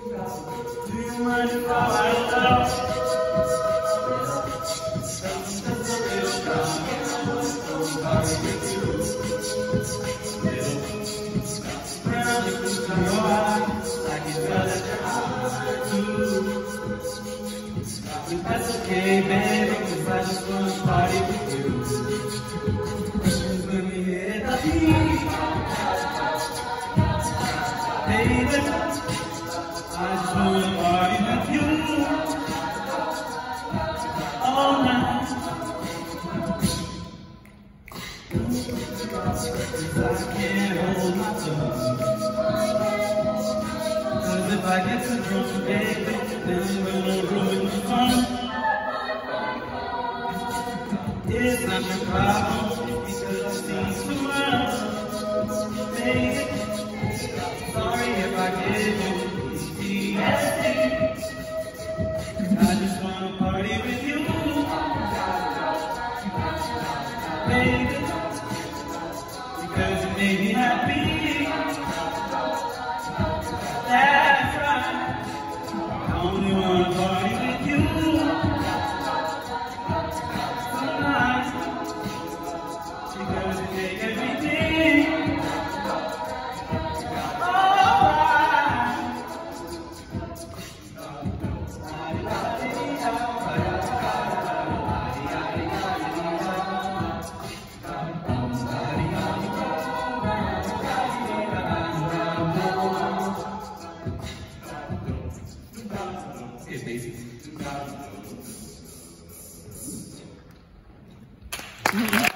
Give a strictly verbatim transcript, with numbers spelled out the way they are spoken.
Do you mind if I light up? Just a little drunk and I was so sorry with you. Little brown look in your eyes, like it's got at your heart too. But that's okay, baby, 'cause I just wanna party with you. When we hit the beat, baby, I just wanna party with you all night. 'Cause I can't hold my tongue. 'Cause if I get too drunk, baby, then I'm gonna ruin the fun. It's not your problem, because I've seen too much. Baby, sorry if I give you P T S D. I just wanna party with you, baby, because you made me happy. That's right, I only wanna party with you tonight, because you make everything alright. It's basic.